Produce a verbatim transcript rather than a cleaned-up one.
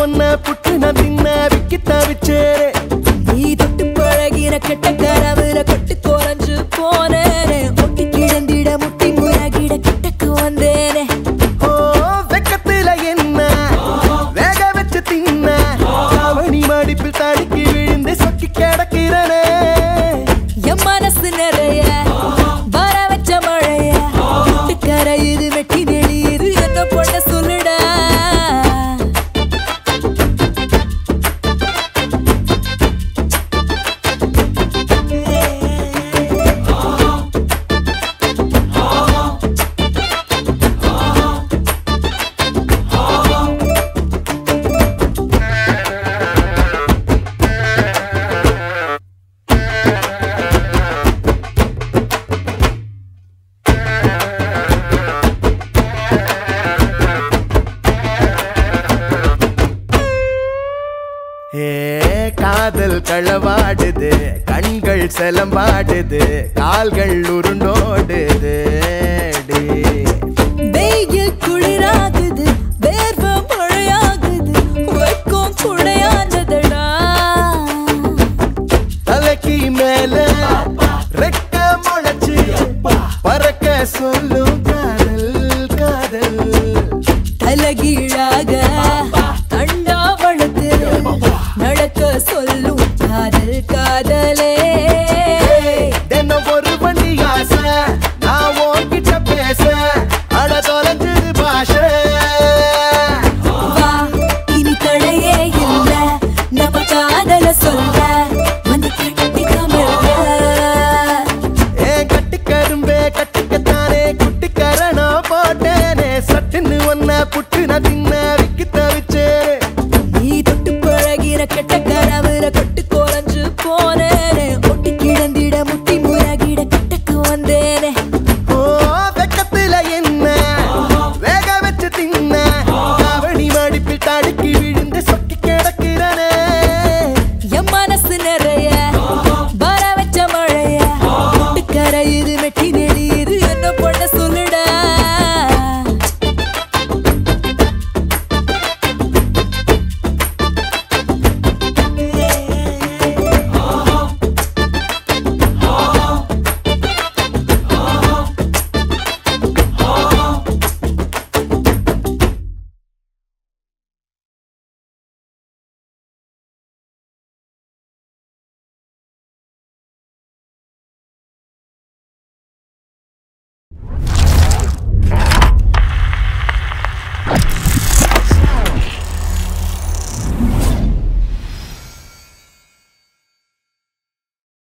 ஒன்ன புட்டு நான் தின்ன விக்கி தவிச்சேரே நீ தொட்டு பழகின கெட்ட கனவுல கொட்டு குறைஞ்சு போனேனே ஒட்டி கிடந்திட முட்டி முறகிட கிட்டக்கு வந்தேனே ஓ வெக்கத்துல என்ன வேக வச்சு தின்ன அவனி மடிப்பில் தடுக்கி விழுந்து சொக்கி கிடக்கிறனே என் மனசு நிறைய வர வச்ச மழைய கரையுது வெட்டி நெளியுது என்ன பொண்ண சொல்லுடா காதல் களவாடுது கண்கள் செலம்பாடுது கால்கள் உருண்டோடுது வெயில் குளிராகுது வேர்வை மழையாகுது வைக்கும் குடையானதடா தலைக்கு மேல ரெக்க முளைச்சு பறக்க சொல்லும் காதல் காதல் தலகீழாக தண்டா வளர்த்து நடக்க சொல்லும் காதல் காதலே தினம் ஒரு வண்டி ஆசை நான் உன்கிட்ட பேச அட தொலைஞ்சது பாஷை வா இனி தடையே இல்ல நம்ம காதல சொல்ல வந்து கட்டி கமல ஏன் கட்டி கரும்பே கட்டிக்கத்தான்